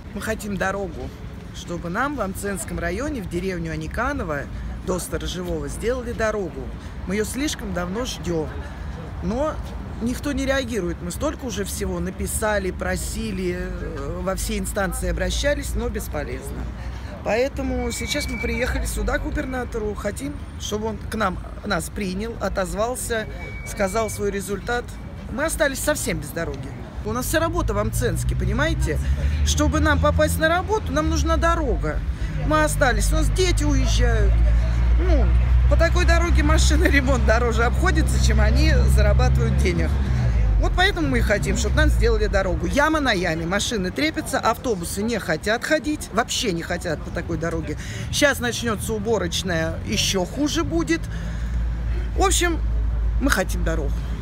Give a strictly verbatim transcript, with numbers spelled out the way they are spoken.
Мы хотим дорогу, чтобы нам в Амценском районе, в деревню Аниканово, до Сторожевого, сделали дорогу. Мы ее слишком давно ждем, но никто не реагирует. Мы столько уже всего написали, просили, во все инстанции обращались, но бесполезно. Поэтому сейчас мы приехали сюда к губернатору, хотим, чтобы он к нам нас принял, отозвался, сказал свой результат. Мы остались совсем без дороги. У нас вся работа в Амценске, понимаете? Чтобы нам попасть на работу, нам нужна дорога. Мы остались, у нас дети уезжают. Ну, по такой дороге машины ремонт дороже обходится, чем они зарабатывают денег. Вот поэтому мы и хотим, чтобы нам сделали дорогу. Яма на яме, машины трепятся, автобусы не хотят ходить, вообще не хотят по такой дороге. Сейчас начнется уборочная, еще хуже будет. В общем, мы хотим дорогу.